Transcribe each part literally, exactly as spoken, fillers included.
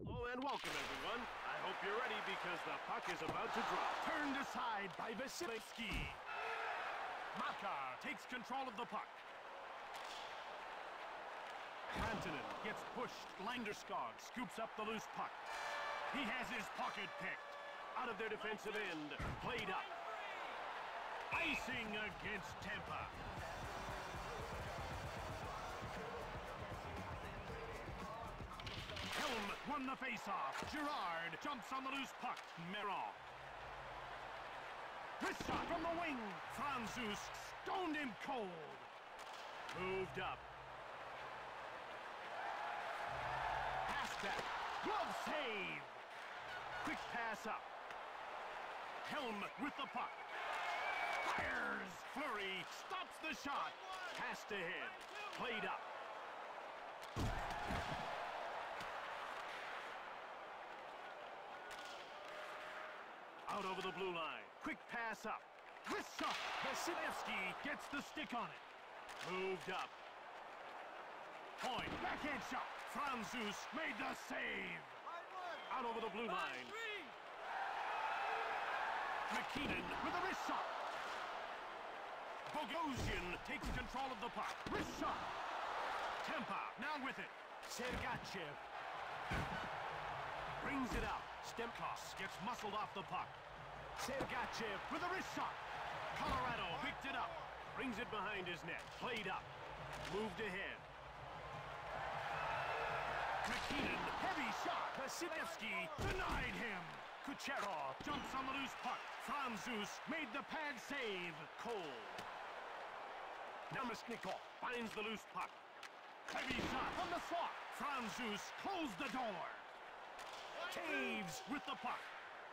Oh, and welcome, everyone. I hope you're ready because the puck is about to drop. Turned aside by Vasilevsky. Makar takes control of the puck. Rantanen gets pushed. Landeskog scoops up the loose puck. He has his pocket picked. Out of their defensive end, played up. Icing against Tampa. Helm won the faceoff. Girard jumps on the loose puck. Meron. This shot from the wing. Franzus stoned him cold. Moved up. Past that. Glove save. Quick pass up. Helm with the puck. Fires. Fleury stops the shot. Passed ahead. Played up. Out over the blue line. Quick pass up. This shot. Vasilevsky gets the stick on it. Moved up. Point. Backhand shot. Franzus made the save. Out over the blue line. McKinnon with a wrist shot. Bogosian takes control of the puck. Wrist shot. Tampa now with it. Sergachev brings it out. Stamkos gets muscled off the puck. Sergachev with a wrist shot. Colorado picked it up. Brings it behind his net. Played up. Moved ahead. McKinnon, heavy shot. Vasilevsky denied him. Kucherov jumps on the loose puck. Franzus made the pad save. Cole. Namestnikov finds the loose puck. Heavy shot from the slot. Franzus closed the door. Taves with the puck.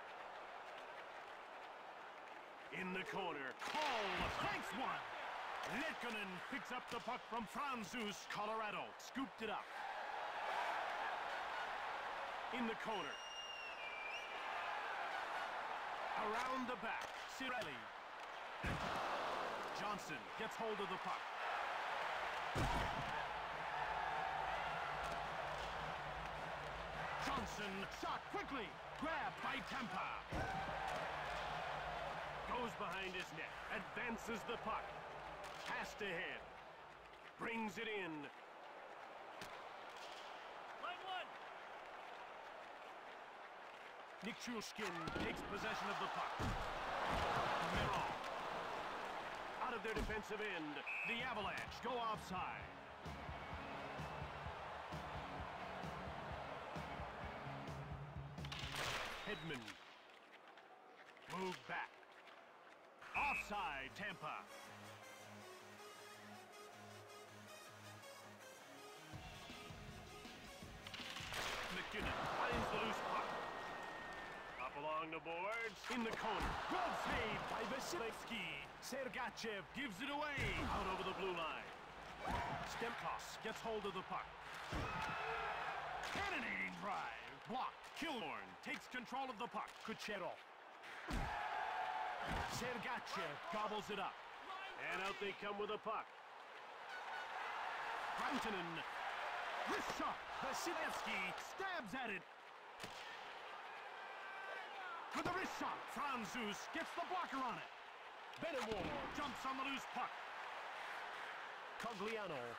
In the corner. Cole thanks one. Letkonen picks up the puck from Franzus. Colorado scooped it up. In the corner. Around the back. Cirelli. Johnson gets hold of the puck. Johnson shot quickly. Grabbed by Tampa. Goes behind his net. Advances the puck. Passed ahead. Brings it in. Line one. Nichushkin takes possession of the puck. Meron. Out of their defensive end. The Avalanche go offside. Hedman. Move back. Offside, Tampa. McKinnon finds the loose puck. Up along the boards. In the corner. Glove save by Vasilevsky. Sergachev gives it away. Out over the blue line. Stamkos gets hold of the puck. Cannonading drive. Blocked. Killorn takes control of the puck. Kucherov. Sergachev gobbles it up. And out they come with a puck. Rantanen. Wrist shot. Vasilevsky stabs at it. With a wrist shot. Franzus gets the blocker on it. Benamor jumps on the loose puck. Cogliano.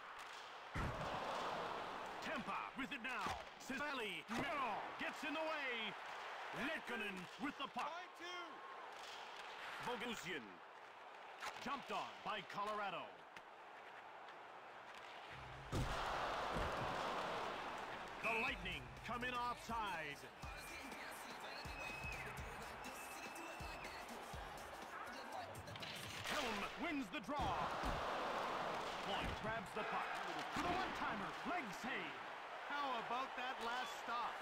Tampa with it now. Cirelli. Meron gets in the way. Letkonen with the puck. Bogosian. Jumped on by Colorado. The Lightning come in offside. Helm wins the draw. Point grabs the puck. For the one-timer, leg save. How about that last stop?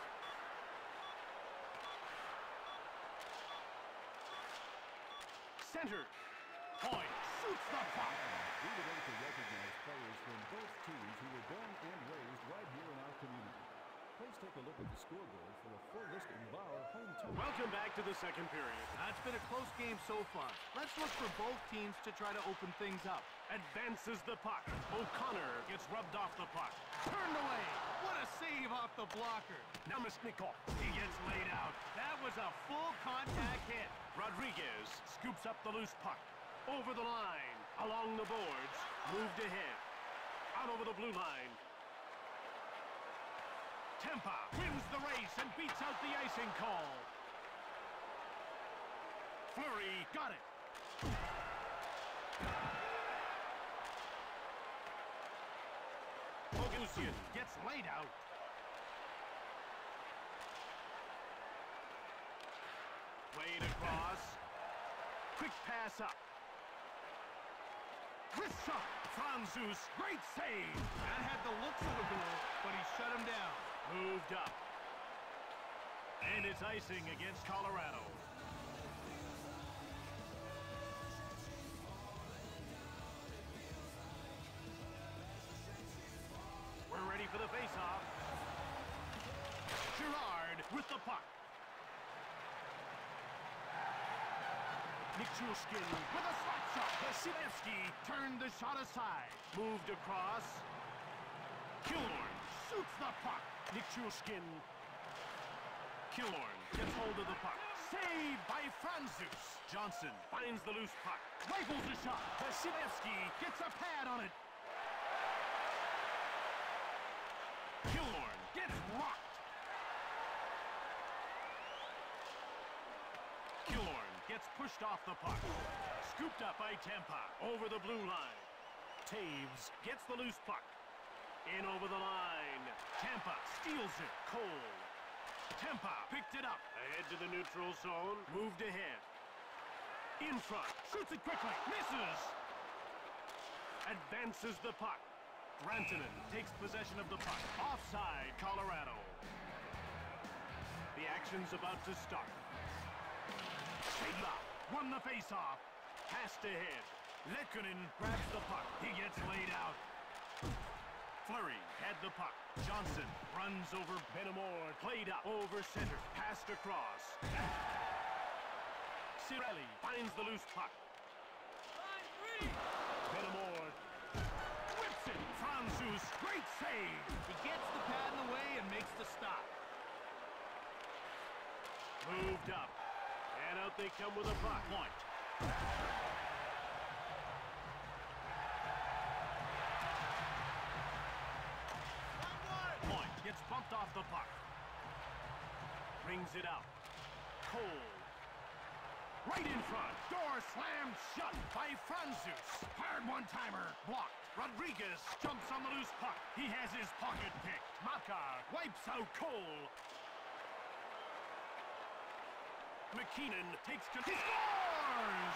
Center. Point shoots the puck. We would like to recognize players from both teams who were born and raised right here in our community. Please take a look at the scoreboard for a full listing of our home team. Welcome back to the second period. That's been a close game so far. Let's look for both teams to try to open things up. Advances the puck. O'Connor gets rubbed off the puck. Turned away. What a save off the the blocker. Namestnikov, he gets laid out. That was a full contact hit. Rodriguez scoops up the loose puck. Over the line, along the boards, moved ahead. Out over the blue line. Tampa wins the race and beats out the icing call. Fleury got it. Bogosian gets laid out. Played across. Quick pass up. Wrist shot. Franzus, great save. That had the looks of a goal, but he shut him down. Moved up. And it's icing against Colorado. We're ready for the face-off. Girard with the puck. Nichushkin with a slap shot. Vasilevsky turned the shot aside. Moved across. Killorn shoots the puck. Nichushkin. Killorn gets hold of the puck. Saved by Franzus. Johnson finds the loose puck. Rifles the shot. Vasilevsky gets a pad on it. Killorn gets rocked. Killorn gets pushed off the puck. Scooped up by Tampa over the blue line. Taves gets the loose puck. In over the line. Tampa steals it. Cole. Tampa picked it up. Ahead to the neutral zone. Moved ahead. In front. Shoots it quickly. Misses. Advances the puck. Rantanen takes possession of the puck. Offside, Colorado. The action's about to start. Shayla won the faceoff. Passed ahead. Lekkonen grabs the puck. He gets laid out. Fleury had the puck. Johnson runs over Benamor. Played up over center. Passed across. Cirelli finds the loose puck. Benamor whips it. Franzus, great save. He gets the pad in the way and makes the stop. Moved up. And out they come with a puck. Point. Point gets bumped off the puck. Brings it out. Cole. Right in front. Door slammed shut by Franzus. Hard one-timer. Blocked. Rodriguez jumps on the loose puck. He has his pocket picked. Makar wipes out Cole. McKinnon takes control. He scores!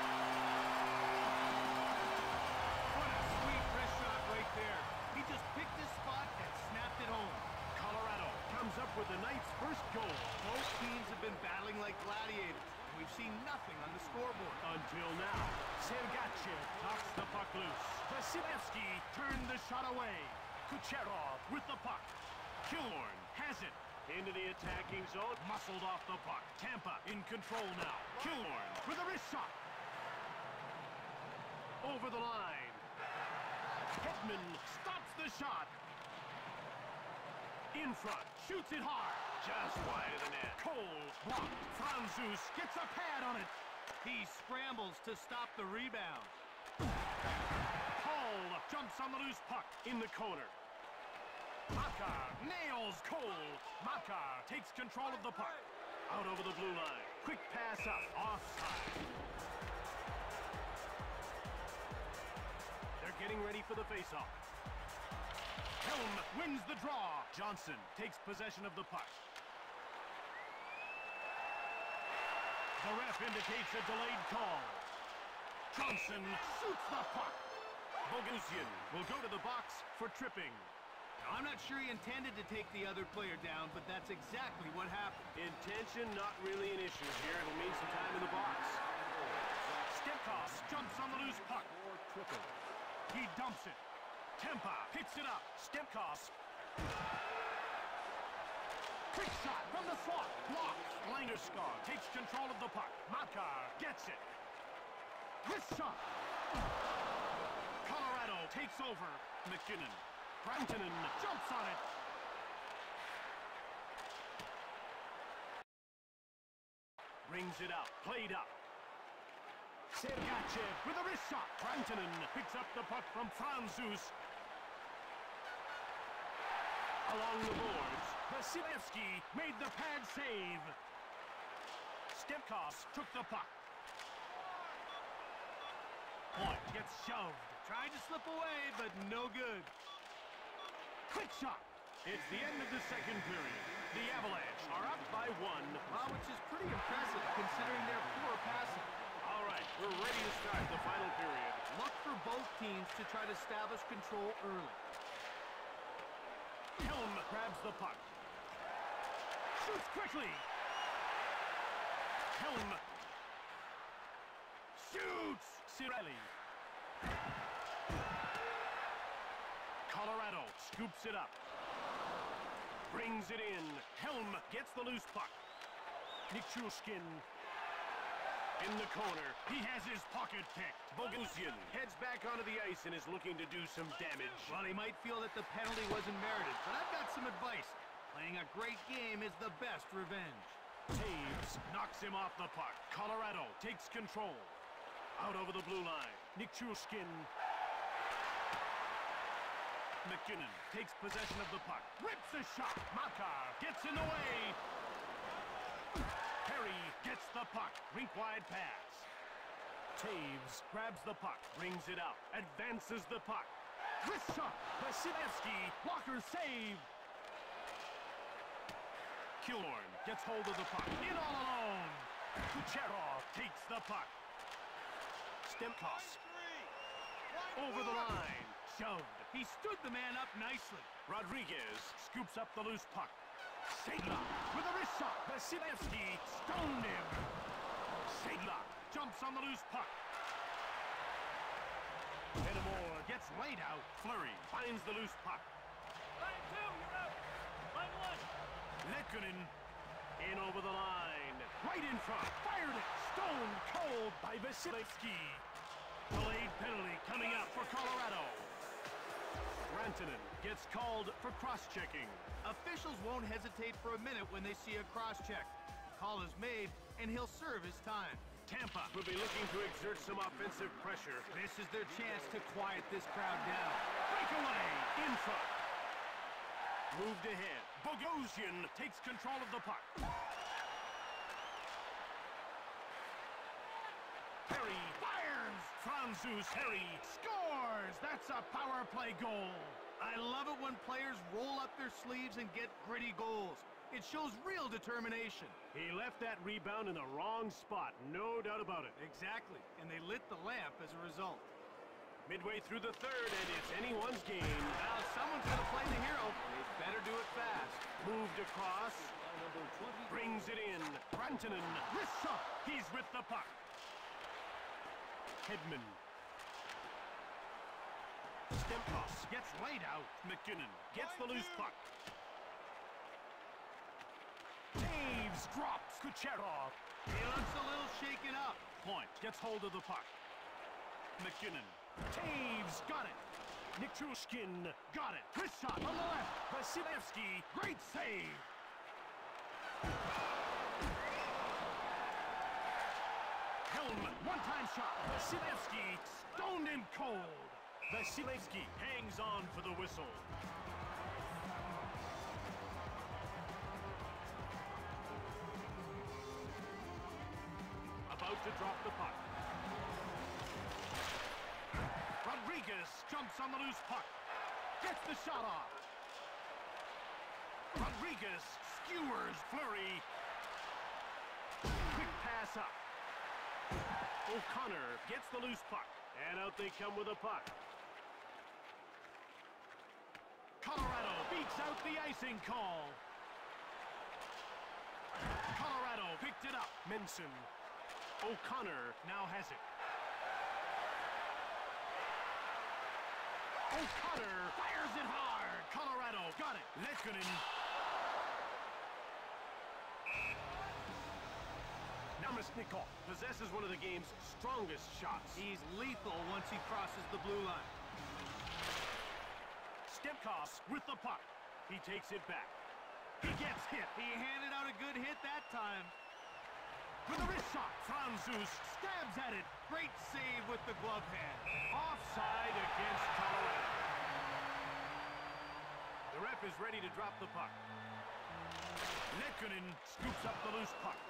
What a sweet wrist shot right there. He just picked his spot and snapped it home. Colorado comes up with the night's first goal. Both teams have been battling like gladiators. We've seen nothing on the scoreboard. Until now. Sergachev knocks the puck loose. Vasilevsky turned the shot away. Kucherov with the puck. Killorn has it. Into the attacking zone. Muscled off the puck. Tampa in control now. Killorn with a wrist shot. Over the line. Hedman stops the shot. In front. Shoots it hard. Just wide of the net. Cole blocked. Franzus gets a pad on it. He scrambles to stop the rebound. Paul jumps on the loose puck in the corner. Makar nails Cole. Makar takes control of the puck. Out over the blue line. Quick pass up. Offside. They're getting ready for the faceoff. Helm wins the draw. Johnson takes possession of the puck. The ref indicates a delayed call. Johnson shoots the puck. Bogosian will go to the box for tripping. Now, I'm not sure he intended to take the other player down, but that's exactly what happened. Intention not really an issue here. It'll mean some time in the box. Stemkos jumps on the loose puck. He dumps it. Tampa picks it up. Stemkos. Quick shot from the slot. Blocked. Langerskog takes control of the puck. Makar gets it. This shot. Colorado takes over. McKinnon. Rantanen jumps on it. Brings it out. Played up. Sergachev with a wrist shot. Rantanen picks up the puck from Franzus. Along the boards, Vasilevsky made the pad save. Stemkos took the puck. Point gets shoved. Tried to slip away, but no good. Quick shot. It's the end of the second period. The Avalanche are up by one. Wow, which is pretty impressive considering their poor passing. All right, we're ready to start the final period. Look for both teams to try to establish control early. Helm grabs the puck. Shoots quickly. Helm. Shoots. Cirelli. Colorado scoops it up. Brings it in. Helm gets the loose puck. Nichushkin in the corner. He has his pocket picked. Bogosian heads back onto the ice and is looking to do some damage. Well, he might feel that the penalty wasn't merited, but I've got some advice. Playing a great game is the best revenge. Taves knocks him off the puck. Colorado takes control. Out over the blue line. Nichushkin. McKinnon takes possession of the puck. Rips a shot. Makar gets in the way. Perry gets the puck. Rink-wide pass. Taves grabs the puck. Brings it out. Advances the puck. Wrist shot. Vasilevsky. Blocker save. Killorn gets hold of the puck. In all alone. Kucherov takes the puck. Stemkos. Over the line. Shoved. He stood the man up nicely. Rodriguez scoops up the loose puck. Segla with a wrist shot. Vasilevsky stoned him. Segla jumps on the loose puck. Fenimore gets laid out. Fleury finds the loose puck. Line two, you're out. Line one. Lehkonen in over the line. Right in front. Fired it. Stone cold by Vasilevsky. Delayed penalty coming up for Colorado. Rantanen gets called for cross-checking. Officials won't hesitate for a minute when they see a cross-check. Call is made, and he'll serve his time. Tampa will be looking to exert some offensive pressure. This is their chance to quiet this crowd down. Breakaway in front. Moved ahead. Bogosian takes control of the puck. Perry fires. Franzus Perry scores. That's a power play goal. I love it when players roll up their sleeves and get gritty goals. It shows real determination. He left that rebound in the wrong spot, no doubt about it. Exactly, and they lit the lamp as a result. Midway through the third, and it's anyone's game. Now someone's gonna play the hero. They better do it fast. Moved across. Brings it in. Rantanen. Wrist shot. He's with the puck. Hedman. Stemkos gets laid out. McKinnon gets the loose puck. Taves drops Kucherov. He looks a little shaken up. Point gets hold of the puck. McKinnon. Taves got it. Nichushkin got it. Wrist shot on the left. Vasilevsky. Great save. Helm. One-time shot. Vasilevsky stoned him cold. Vasilevsky hangs on for the whistle. About to drop the puck. Rodriguez jumps on the loose puck. Gets the shot off. Rodriguez skewers Fleury. Quick pass up. O'Connor gets the loose puck. And out they come with a puck. Colorado beats out the icing call. Colorado picked it up. Menson. O'Connor now has it. O'Connor fires it hard. Colorado got it. Lehkonen. Namestnikov possesses one of the game's strongest shots. He's lethal once he crosses the blue line. Stemkos with the puck. He takes it back. He gets hit. He handed out a good hit that time. with a wrist shot. Franzus stabs at it. Great save with the glove hand. Offside against Colorado. The ref is ready to drop the puck. Nekkonen scoops up the loose puck.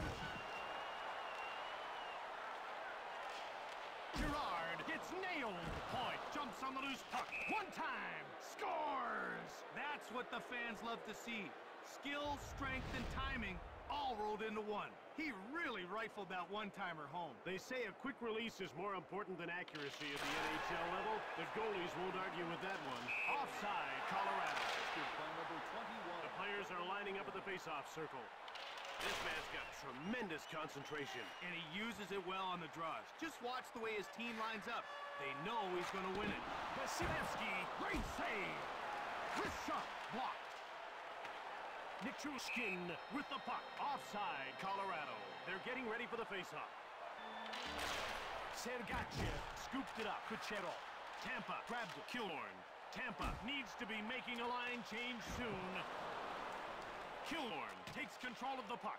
Girard gets nailed. Point jumps on the loose puck. One time. Scores! That's what the fans love to see. Skill, strength, and timing all rolled into one. He really rifled that one-timer home. They say a quick release is more important than accuracy at the N H L level. The goalies won't argue with that one. Offside, Colorado. Good by number twenty-one. The players are lining up at the face-off circle. This man's got tremendous concentration. And he uses it well on the draws. Just watch the way his team lines up. They know he's going to win it. Vasilevsky, great save. Wrist shot, blocked. Nichushkin with the puck. Offside, Colorado. They're getting ready for the face-off. Sergachev scooped it up. Kucherov. Tampa grabbed it. Killorn. Tampa needs to be making a line change soon. Killorn takes control of the puck.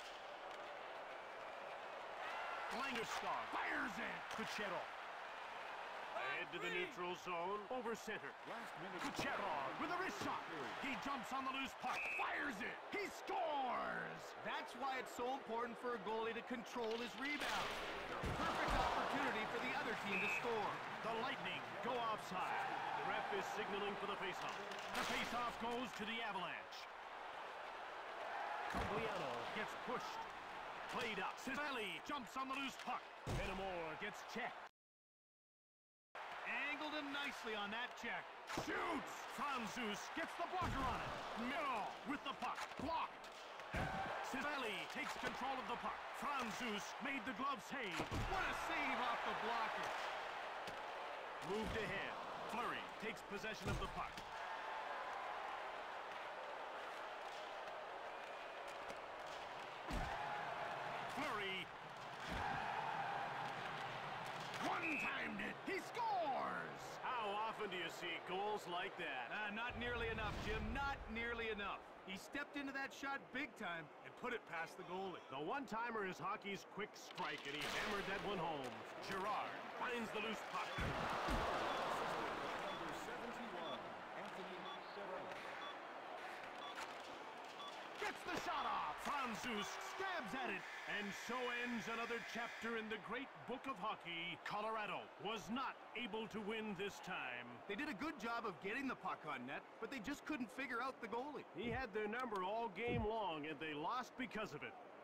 Langerstad fires it. Kucherov. Ahead to the neutral zone. Over center. Last minute. Kucherov with a wrist shot. He jumps on the loose puck. Fires it. He scores. That's why it's so important for a goalie to control his rebound. Perfect opportunity for the other team to score. The Lightning go offside. The ref is signaling for the faceoff. The faceoff goes to the Avalanche. Cogliano gets pushed. Played up. Ciselli jumps on the loose puck. Benamor gets checked. Angled him nicely on that check. Shoots! Franzus gets the blocker on it. Miro with the puck. Blocked. Ciselli takes control of the puck. Franzus made the glove save. What a save off the blocker. Moved ahead. Fleury takes possession of the puck. Fleury. One-timed it. He scores! How often do you see goals like that? Uh, not nearly enough, Jim. Not nearly enough. He stepped into that shot big time and put it past the goalie. The one-timer is hockey's quick strike, and he hammered that one home. Girard finds the loose puck. Number seventy-one, Anthony Serrell. Gets the shot off. Franzus stabs at it. And so ends another chapter in the great book of hockey. Colorado was not able to win this time. They did a good job of getting the puck on net, but they just couldn't figure out the goalie. He had their number all game long, and they lost because of it.